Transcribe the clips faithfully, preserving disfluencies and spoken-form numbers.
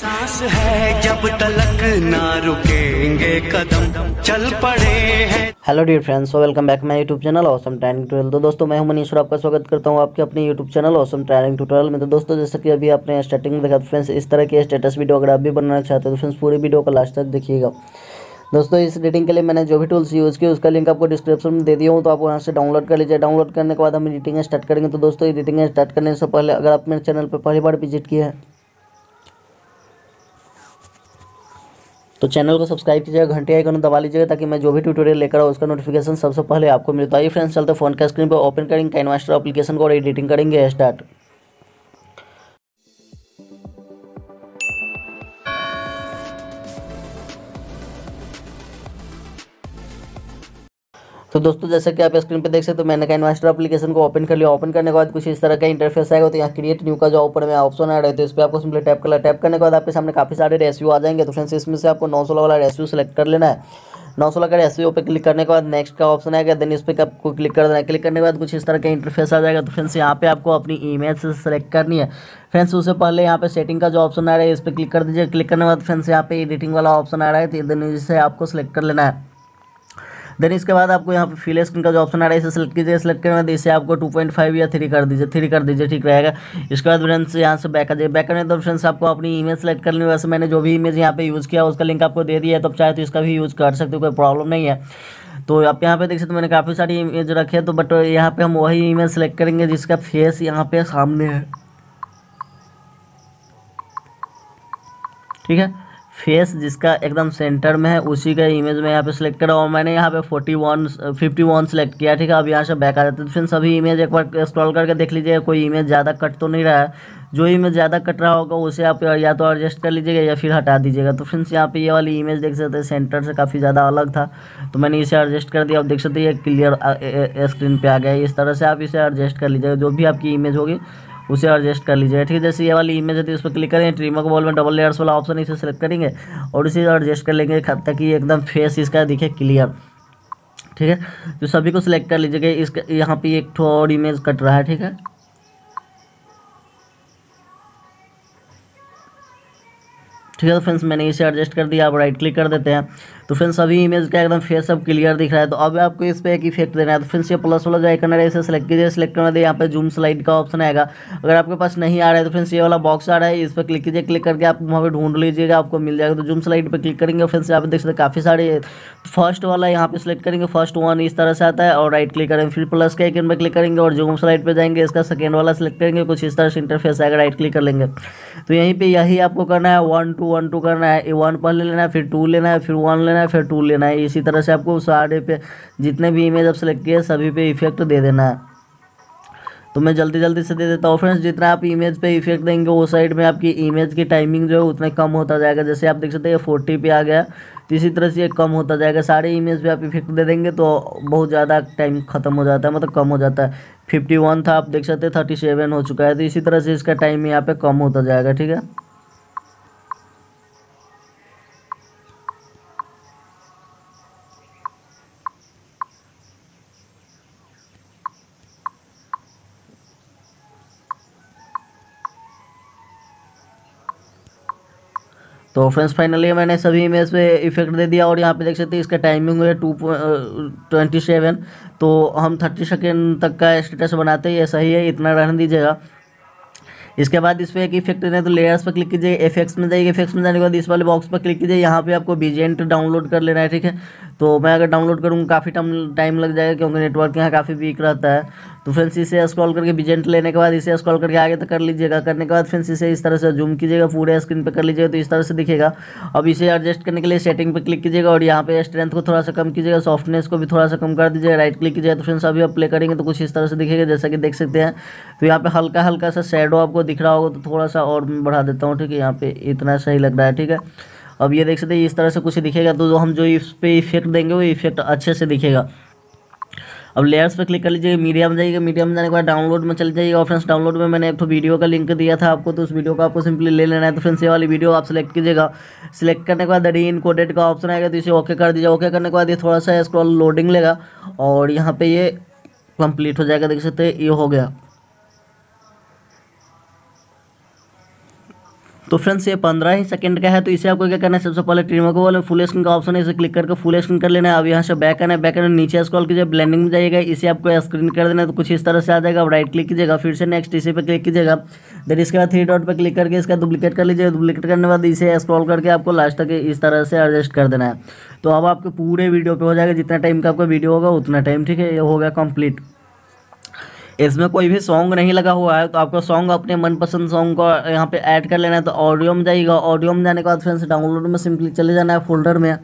सांस है जब तलक ना रुकेंगे कदम चल पड़े हैं। Hello dear friends, so welcome back my YouTube channel awesome training tutorial. तो दोस्तों मैं हूं मनीष और आपका स्वागत करता हूं आपके अपने YouTube channel awesome training tutorial में। तो दोस्तों जैसे कि अभी आपने स्टार्टिंग में देखा फ्रेंड्स, इस तरह की स्टेटस वीडियो अगर आप भी बनाना चाहते हो तो फ्रेंड्स पूरी वीडियो को लास्ट तक देखिएगा। दोस्तों इस एडिटिंग के लिए मैंने जो भी टूल्स यूज़ किए उसका लिंक आपको डिस्क्रिप्शन में दे दिया हूँ, तो आप वहाँ से डाउनलोड कर लीजिए। डाउनलोड करने के बाद हम एडिटिंग स्टार्ट करेंगे। तो दोस्तों एडिटिंग स्टार्ट करने से पहले अगर आप मेरे चैनल पर पहली बार विजिट किए हैं तो चैनल को सब्सक्राइब कीजिएगा, घंटे आइकन दबा लीजिएगा ताकि मैं जो भी ट्यूटोरियल लेकर आऊँ उसका नोटिफिकेशन सबसे पहले आपको मिले। तो आइए फ्रेंड्स चलते फोन का स्क्रीन पर ओपन करेंगे काइनमास्टर एप्लीकेशन को और एडिटिंग करेंगे स्टार्ट। तो दोस्तों जैसे कि आप स्क्रीन पे देख सकते हो मैंने काइनमास्टर एप्लीकेशन को ओपन कर लिया। ओपन करने के बाद कुछ इस तरह का इंटरफेस आएगा। तो यहाँ क्रिएट न्यू का जो ऊपर में ऑप्शन आ रहा है तो इस पर आपको सिंपली टैप करना। टैप करने के बाद आपके सामने काफ़ी सारे रेशियो आ जाएंगे। तो फ्रेंड्स इसमें से आपको नौ सोलह वाला रेशियो सेलेक्ट कर लेना है। नौ सोलह का रेशियो पे क्लिक करने के बाद नेक्स्ट का ऑप्शन आएगा, देन इस पर आपको क्लिक कर देना है। क्लिक करने के बाद कुछ इस तरह का इंटरफेस आ जाएगा। तो फ्रेंड्स यहाँ पे आपको अपनी इमेज से सेलेक्ट करनी है। फ्रेंड्स उससे पहले यहाँ पे सेटिंग का जो ऑप्शन आ रहा है इस पर क्लिक कर दीजिए। क्लिक करने के बाद फ्रेंड्स यहाँ पे एडिटिंग वाला ऑप्शन आ रहा है, तो देन इसे आपको सेलेक्ट कर लेना है। देन इसके बाद आपको यहाँ पे फिल स्क्रीन का जो ऑप्शन आ रहा है इसे सेलेक्ट कीजिए। सेलेक्ट करने के बाद इसे आपको टू पॉइंट फाइव या थ्री कर दीजिए थ्री कर दीजिए ठीक रहेगा। इसके बाद फ्रेंड्स यहाँ से बैक आ जाइए। बैक करने तो फ्रेंड्स आपको अपनी इमेज सेलेक्ट करनी है। वैसे मैंने जो भी इमेज यहाँ पे यूज़ किया उसका लिंक आपको दे दिया है, तो चाहे तो इसका भी यूज़ कर सकते हो, कोई प्रॉब्लम नहीं है। तो आप यहाँ पे देख सकते हो मैंने काफ़ी सारी इमेज रखे हैं, तो बट यहाँ पे हम वही इमेज सेलेक्ट करेंगे जिसका फेस यहाँ पे सामने है, ठीक है। फेस जिसका एकदम सेंटर में है उसी का इमेज में यहाँ पे सिलेक्ट करा और मैंने यहाँ पे forty one fifty one select किया, ठीक है। अब यहाँ से बैक आ जाते हैं। फिर सभी इमेज एक बार स्क्रॉल करके देख लीजिए कोई इमेज ज़्यादा कट तो नहीं रहा है। जो इमेज ज़्यादा कट रहा होगा उसे आप या तो एडजस्ट कर लीजिएगा या फिर हटा दीजिएगा। तो फ्रेंड्स यहाँ पे ये वाली इमेज देख सकते हैं सेंटर से काफ़ी ज़्यादा अलग था, तो मैंने इसे एडजस्ट कर दिया। अब देख सकते हैं ये क्लियर स्क्रीन पे आ गया है। इस तरह से आप इसे एडजस्ट कर लीजिएगा, जो भी आपकी इमेज होगी उसे एडजस्ट कर लीजिएगा, ठीक है। जैसे ये वाली इमेज है तो इस पर क्लिक करेंगे, ट्रिमर को बॉल में डबल लेयर्स वाला ऑप्शन इसे सेलेक्ट करेंगे और इसे एडजस्ट कर लेंगे ताकि एकदम फेस इसका दिखे क्लियर, ठीक है। तो सभी को सिलेक्ट कर लीजिएगा। इसका यहाँ पे एक ठो और इमेज कट रहा है, ठीक है। ठीक है तो फ्रेंड्स मैंने इसे एडजस्ट कर दिया। आप राइट क्लिक कर देते हैं तो फ्रेंड्स सभी इमेज का एकदम फेस सब क्लियर दिख रहा है। तो अब आपको इस पर एक इफेक्ट देना है। तो फ्रेंड्स ये प्लस वाला जो आइकन है इसे सेलेक्ट कीजिए। सेलेक्ट करने दे यहाँ पे जूम स्लाइड का ऑप्शन आएगा। अगर आपके पास नहीं आ रहा है तो फ्रेंड्स ये वाला बॉक्स आ रहा है, इस पर क्लिक कीजिए। क्लिक करके आप वहाँ पे ढूंढ लीजिएगा, आपको मिल जाएगा। तो जूम स्लाइड पर क्लिक करेंगे फ्रेंड्स यहाँ पे देख सकते हैं काफ़ी सारे। फर्स्ट वाला यहाँ पे सिलेक्ट करेंगे, फर्स्ट वन इस तरह से आता है और राइट क्लिक करेंगे, फिर प्लस के आइकन पर क्लिक करेंगे और जूम स्लाइड पर जाएंगे। इसका सेकेंड वाला सिलेक्ट करेंगे, कुछ इस तरह से इंटरफेस आएगा, राइट क्लिक कर लेंगे। तो यहीं पर यही आपको करना है, वन टू वन टू करना है। वन पहले लेना है, फिर टू लेना है, फिर वन लेना है, फिर टू लेना है। इसी तरह से आपको सारे पे जितने भी इमेज आप सेलेक्ट किए सभी पे इफेक्ट दे देना है। तो मैं जल्दी जल्दी से दे देता हूँ फ्रेंड्स। जितना आप इमेज पे इफेक्ट देंगे वो साइड में आपकी इमेज की टाइमिंग जो है उतना कम होता जाएगा। जैसे आप देख सकते हैं फोर्टी पे आ गया, तो इसी तरह से ये कम होता जाएगा। सारे इमेज पे आप इफेक्ट दे देंगे तो बहुत ज़्यादा टाइम खत्म हो जाता है, मतलब कम हो जाता है। फिफ्टी वन था, आप देख सकते हैं थर्टी सेवन हो चुका है। तो इसी तरह से इसका टाइम यहाँ पे कम होता जाएगा, ठीक है। तो फ्रेंड्स फाइनली मैंने सभी इमेज पे इफेक्ट दे दिया और यहाँ पे देख सकते हैं इसका टाइमिंग है टू ट्वेंटी सेवन। तो हम थर्टी सेकेंड तक का स्टेटस बनाते हैं, ये सही है, इतना रहने दीजिएगा। इसके बाद इस पर एक इफेक्ट देना है तो लेयर्स पर क्लिक कीजिए, इफेक्ट्स में जाइए। इफेक्ट्स में जाने के बाद इस वाले बॉक्स पर क्लिक कीजिए। यहाँ पे आपको बीजेंट डाउनलोड कर लेना है, ठीक है। तो मैं अगर डाउनलोड करूँगा काफ़ी टाइम टाइम लग जाएगा क्योंकि नेटवर्क यहाँ काफ़ी वीक रहता है। तो फ्रेंड्स इसे स्क्रॉल करके बीजेंट लेने के बाद इसे स्क्रॉल करके आगे तक कर लीजिएगा। करने के बाद फ्रेंड्स इसे इस तरह से जूम कीजिएगा, पूरे स्क्रीन पे कर लीजिएगा तो इस तरह से दिखेगा। अब इसे एडजस्ट करने के लिए सेटिंग पे क्लिक कीजिएगा और यहाँ पे स्ट्रेंथ को थोड़ा सा कम कीजिएगा, सॉफ्टनेस को भी थोड़ा सा कम कर दीजिएगा, राइट क्लिक कीजिएगा। तो फ्रेंड्स अभी आप प्ले करेंगे तो कुछ इस तरह से दिखेगा जैसा कि देख सकते हैं। तो यहाँ पे हल्का हल्का सा शेडो आपको दिख रहा होगा, तो थोड़ा सा और बढ़ा देता हूँ, ठीक है। यहाँ पे इतना सही लग रहा है, ठीक है। अब ये देख सकते हैं इस तरह से कुछ दिखेगा। तो जो हम जो इस पे इफेक्ट देंगे वो इफेक्ट अच्छे से दिखेगा। अब लेयर्स पे क्लिक कर लीजिए, मीडिया में जाइएगा। मीडिया में जाने के बाद डाउनलोड में चल जाइएगा। और फ्रेंड्स डाउनलोड में मैंने एक तो वीडियो का लिंक दिया था आपको, तो उस वीडियो को आपको सिंपली ले लेना है। तो फ्रेंड्स ये वाली वीडियो आप सेलेक्ट कीजिएगा। सिलेक्ट करने के बाद री इनकोडेड का ऑप्शन आएगा, तो इसे ओके कर दीजिए। ओके करने के बाद ये थोड़ा सा स्क्रॉल लोडिंग लेगा और यहाँ पे ये कंप्लीट हो जाएगा। देख सकते हैं ये हो गया। तो फ्रेंड्स ये पंद्रह ही सेकंड का है। तो इसे आपको क्या करना है, सबसे पहले ट्रिमर को बोले फुल स्क्रीन का ऑप्शन है, इसे क्लिक करके फुल स्क्रीन कर लेना है। अब यहाँ से बैक आना है, बैक आना नीचे स्क्रॉल कीजिए, ब्लेंडिंग में जाइएगा, इसे आपको स्क्रीन कर देना है। तो कुछ इस तरह से आ जाएगा। अब राइट क्लिक कीजिएगा, फिर से नेक्स्ट इसी पे क्लिक कीजिएगा, देन इसके बाद थ्री डॉट पे क्लिक करके इसका डुप्लीकेट कर लीजिएगा। डुप्लीकेट करने के बाद इसे स्क्रॉल करके आपको लास्ट तक इस तरह से एडजस्ट कर देना है। तो अब आपके पूरे वीडियो पे हो जाएगा, जितना टाइम का आपका वीडियो होगा उतना टाइम, ठीक है। ये हो गया कंप्लीट। इसमें कोई भी सॉन्ग नहीं लगा हुआ है, तो आपको सॉन्ग अपने मनपसंद सॉन्ग को यहाँ पे ऐड कर लेना है। तो ऑडियो में जाइएगा, ऑडियो में जाने के बाद फ्रेंड्स डाउनलोड में सिंपली चले जाना है फोल्डर में।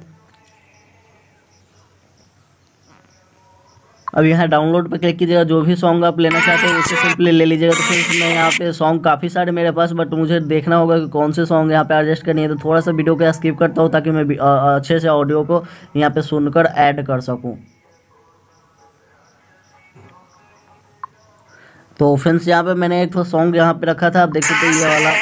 अब यहाँ डाउनलोड पे क्लिक कीजिएगा, जो भी सॉन्ग आप लेना चाहते हो उसे सिंपली ले लीजिएगा। तो फ्रेंड्स मैं यहाँ पे सॉन्ग काफ़ी सारे मेरे पास, बट मुझे देखना होगा कि कौन से सॉन्ग यहाँ पे एडजस्ट करनी है। तो थोड़ा सा वीडियो को स्किप करता हूँ ताकि मैं अच्छे से ऑडियो को यहाँ पे सुनकर ऐड कर सकूँ। तो फ्रेंड्स यहाँ पे मैंने एक सॉन्ग यहाँ पे रखा था, आप देख सकते हैं ये वाला।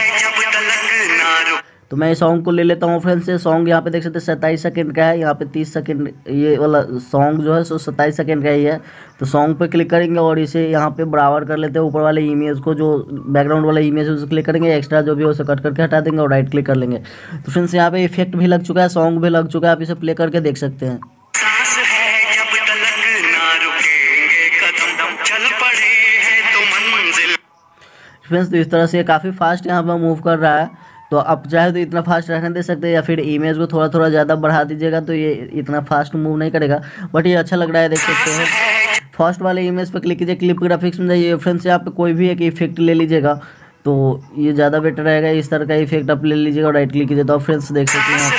तो मैं इस सॉन्ग को ले लेता हूँ फ्रेंड्स। ये सॉन्ग यहाँ पे देख सकते हैं सत्ताईस सेकंड का है, यहाँ पे तीस सेकंड ये वाला सॉन्ग जो है सो सत्ताईस सेकंड का ही है। तो सॉन्ग पे क्लिक करेंगे और इसे यहाँ पे बराबर कर लेते हैं। ऊपर वाले इमेज को, जो बैकग्राउंड वाला इमेज है उसे क्लिक करेंगे, एक्स्ट्रा जो भी हो उसे कट करके हटा देंगे और राइट क्लिक कर लेंगे। तो फ्रेंड्स यहाँ पे इफेक्ट भी लग चुका है, सॉन्ग भी लग चुका है, आप इसे प्ले करके देख सकते हैं। फ्रेंड्स तो इस तरह से काफ़ी फास्ट यहाँ पर मूव कर रहा है। तो आप चाहे तो इतना फास्ट रहने दे सकते हैं, या फिर इमेज को थोड़ा थोड़ा ज़्यादा बढ़ा दीजिएगा तो ये इतना फास्ट मूव नहीं करेगा, बट ये अच्छा लग रहा है, देख सकते हैं। फर्स्ट वाले इमेज पे क्लिक कीजिए, क्लिप ग्राफिक्स में जाइए फ्रेंड्स, यहाँ पे कोई भी एक इफेक्ट ले लीजिएगा तो ये ज़्यादा बेटर रहेगा। इस तरह का इफेक्ट आप ले लीजिएगा और राइट क्लिक कीजिए। तो फ्रेंड्स देख सकते हैं यहाँ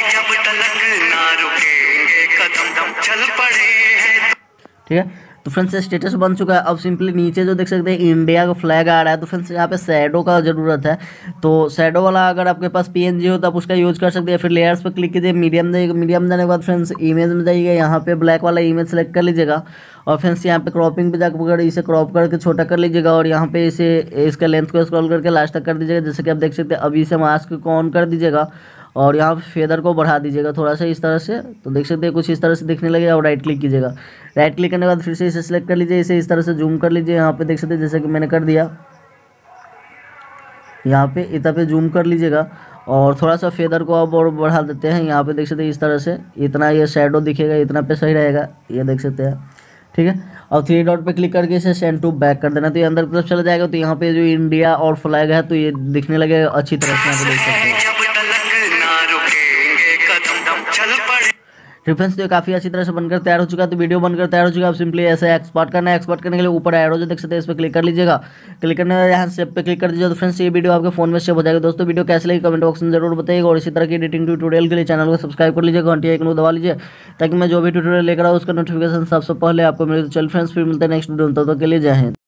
पे, ठीक है। तो फ्रेंड्स स्टेटस बन चुका है। अब सिंपली नीचे जो देख सकते हैं इंडिया का फ्लैग आ रहा है। तो फ्रेंड्स यहाँ पे शैडो का ज़रूरत है, तो शैडो वाला अगर आपके पास पीएनजी हो तो आप उसका यूज़ कर सकते हैं। फिर लेयर्स पे क्लिक कीजिए, मीडियम जाइएगा, मीडियम जाने के बाद फ्रेंड्स इमेज में जाइएगा, यहाँ पे ब्लैक वाला इमेज सेलेक्ट कर लीजिएगा और फ्रेंड्स यहाँ पे क्रॉपिंग पे जाकर इसे क्रॉप करके छोटा कर लीजिएगा और यहाँ पे इसे इसका लेंथ को स्क्रॉल करके लास्ट तक कर दीजिएगा, जैसे कि आप देख सकते हैं। अभी इसे मास्क को ऑन कर दीजिएगा और यहाँ फेदर को बढ़ा दीजिएगा थोड़ा सा इस तरह से, तो देख सकते हैं कुछ इस तरह से दिखने लगेगा। और राइट क्लिक कीजिएगा, राइट क्लिक करने के बाद फिर से इसे सिलेक्ट कर लीजिए, इसे इस तरह से जूम कर लीजिए। यहाँ पे देख सकते हैं जैसे कि मैंने कर दिया, यहाँ पे इतना पे जूम कर लीजिएगा और थोड़ा सा फेदर को अब और बढ़ा देते हैं। यहाँ पे देख सकते हैं इस तरह से, इतना ये शैडो दिखेगा, इतना पे सही रहेगा, ये देख सकते हैं, ठीक है। और थ्री डॉट पे क्लिक करके इसे सेंड टू बैक कर देना, तो ये अंदर की तरफ चला जाएगा। तो यहाँ पे जो इंडिया और फ्लैग है तो ये दिखने लगेगा अच्छी तरह से, यहाँ पे देख सकते हैं। फ्रेंड्स तो ये काफ़ी अच्छी तरह से बनकर तैयार हो चुका है। तो वीडियो बनकर तैयार हो चुका है। आप सिंपली ऐसे एक्सपोर्ट करना है, एक्सपोर्ट करने के लिए ऊपर एरो जो देख सकते हैं इस पर क्लिक कर लीजिएगा। क्लिक करने के यहाँ सेव पे क्लिक कर दीजिए। तो फ्रेंड्स ये वीडियो आपके फोन में सेव हो जाएगा। दोस्तों वीडियो कैसे लगी कमेंट बॉक्स में जरूर बताइएगा और इसी तरह की एडिटिंग ट्यूटोरियल के लिए चैनल को सब्सक्राइब कर लीजिए, घंटी आइकन को दबा लीजिए ताकि मैं जो भी ट्यूटोरियल लेकर आऊँ उसका नोटिफिकेशन सबसे पहले आपको मिले। तो चल फ्रेंड्स फिर मिलते हैं नेक्स्ट वीडियो में, तब तक के लिए जय हिंद।